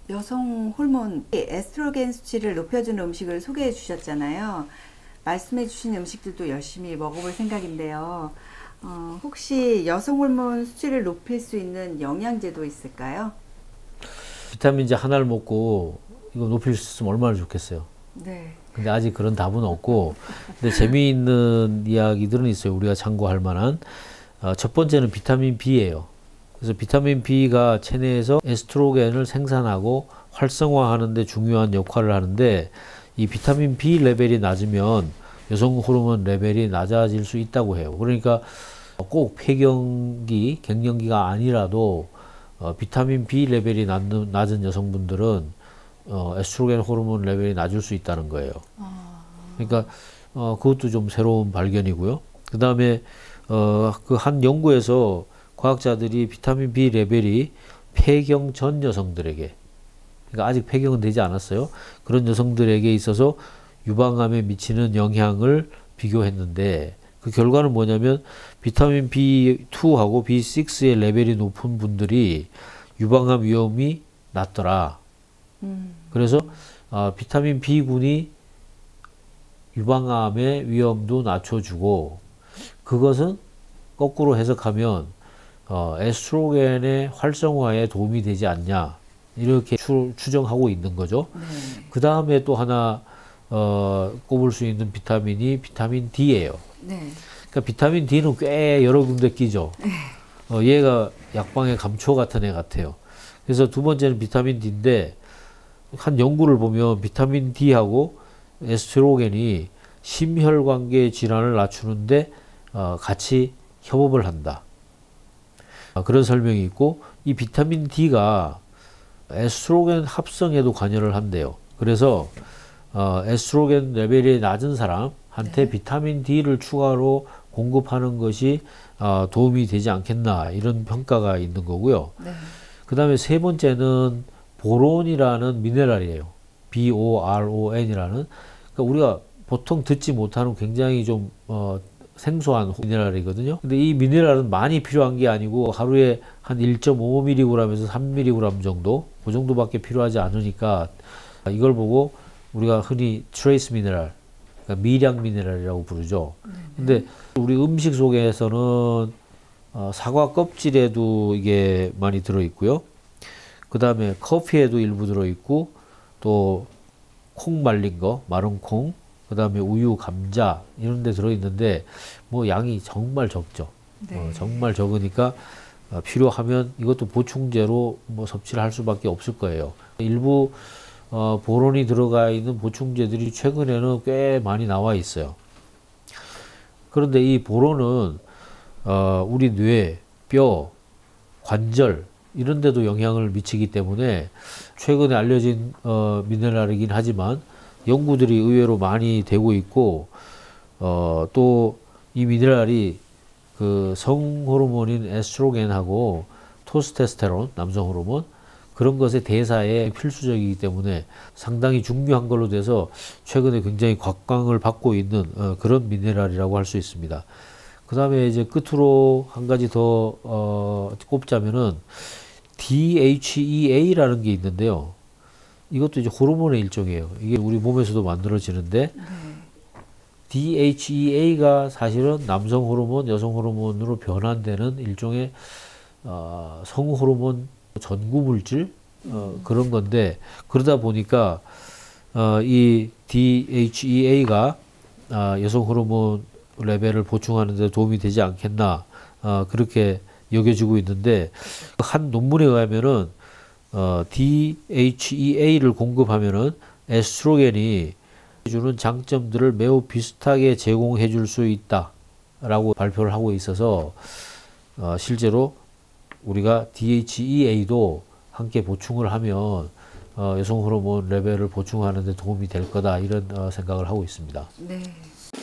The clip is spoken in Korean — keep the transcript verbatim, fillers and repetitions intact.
여성 호르몬 에스트로겐 수치를 높여주는 음식을 소개해 주셨잖아요. 말씀해 주신 음식들도 열심히 먹어볼 생각인데요. 어, 혹시 여성 호르몬 수치를 높일 수 있는 영양제도 있을까요? 비타민제 하나를 먹고 이거 높일 수 있으면 얼마나 좋겠어요. 네. 근데 아직 그런 답은 없고, 근데 재미있는 이야기들은 있어요. 우리가 참고할 만한. 어, 첫 번째는 비타민 B예요. 그래서 비타민 B가 체내에서 에스트로겐을 생산하고 활성화하는 데 중요한 역할을 하는데, 이 비타민 B 레벨이 낮으면 여성 호르몬 레벨이 낮아질 수 있다고 해요. 그러니까 꼭 폐경기, 갱년기가 아니라도 어, 비타민 B 레벨이 낮은, 낮은 여성분들은 어, 에스트로겐 호르몬 레벨이 낮을 수 있다는 거예요. 그러니까 어, 그것도 좀 새로운 발견이고요. 그 다음에 어, 그 한 연구에서 과학자들이 비타민 B 레벨이 폐경 전 여성들에게, 그러니까 아직 폐경은 되지 않았어요. 그런 여성들에게 있어서 유방암에 미치는 영향을 비교했는데, 그 결과는 뭐냐면 비타민 비 투하고 비 식스의 레벨이 높은 분들이 유방암 위험이 낮더라. 음. 그래서 어, 비타민 B군이 유방암의 위험도 낮춰주고, 그것은 거꾸로 해석하면 어, 에스트로겐의 활성화에 도움이 되지 않냐, 이렇게 추, 추정하고 있는 거죠. 네. 그 다음에 또 하나 어, 꼽을 수 있는 비타민이 비타민 D예요. 네. 그러니까 비타민 D는 꽤 여러 군데 끼죠. 네. 어, 얘가 약방의 감초 같은 애 같아요. 그래서 두 번째는 비타민 D인데, 한 연구를 보면 비타민 D하고 에스트로겐이 심혈관계 질환을 낮추는데 어, 같이 협업을 한다. 어, 그런 설명이 있고, 이 비타민 D가 에스트로겐 합성에도 관여를 한대요. 그래서 어, 에스트로겐 레벨이 낮은 사람한테 네. 비타민 D를 추가로 공급하는 것이 어, 도움이 되지 않겠나, 이런 평가가 있는 거고요. 네. 그 다음에 세 번째는 보론이라는 미네랄이에요. 비 오 알 오 엔이라는. 그러니까 우리가 보통 듣지 못하는 굉장히 좀 어, 생소한 미네랄이거든요. 근데 이 미네랄은 많이 필요한 게 아니고 하루에 한 일 점 오 밀리그램에서 삼 밀리그램 정도, 그 정도밖에 필요하지 않으니까 이걸 보고 우리가 흔히 트레이스 미네랄, 그러니까 미량 미네랄이라고 부르죠. 근데 우리 음식 속에서는 어, 사과 껍질에도 이게 많이 들어있고요. 그 다음에 커피에도 일부 들어있고, 또 콩 말린 거, 마른 콩, 그 다음에 우유, 감자 이런 데 들어있는데 뭐 양이 정말 적죠. 네. 어, 정말 적으니까 어, 필요하면 이것도 보충제로 뭐 섭취를 할 수밖에 없을 거예요. 일부 어, 보론이 들어가 있는 보충제들이 최근에는 꽤 많이 나와 있어요. 그런데 이 보론은 어, 우리 뇌, 뼈, 관절 이런 데도 영향을 미치기 때문에 최근에 알려진 어, 미네랄이긴 하지만 연구들이 의외로 많이 되고 있고, 어, 또 이 미네랄이 그 성호르몬인 에스트로겐하고 토스테스테론, 남성 호르몬, 그런 것의 대사에 필수적이기 때문에 상당히 중요한 걸로 돼서 최근에 굉장히 곽광을 받고 있는 어, 그런 미네랄이라고 할 수 있습니다. 그 다음에 이제 끝으로 한 가지 더 어, 꼽자면은 디 에이치 이 에이라는 게 있는데요. 이것도 이제 호르몬의 일종이에요. 이게 우리 몸에서도 만들어지는데, 네. 디 에이치 이 에이가 사실은 남성 호르몬, 여성 호르몬으로 변환되는 일종의 어, 성호르몬 전구 물질 어, 그런 건데, 그러다 보니까 어, 이 디 에이치 이 에이가 어, 여성 호르몬 레벨을 보충하는 데 도움이 되지 않겠나, 어, 그렇게 여겨지고 있는데, 한 논문에 의하면은 어, 디 에이치 이 에이를 공급하면은 에스트로겐이 주는 장점들을 매우 비슷하게 제공해 줄 수 있다라고 발표를 하고 있어서 어, 실제로 우리가 디 에이치 이 에이도 함께 보충을 하면 어, 여성 호르몬 레벨을 보충하는 데 도움이 될 거다, 이런 어, 생각을 하고 있습니다. 네.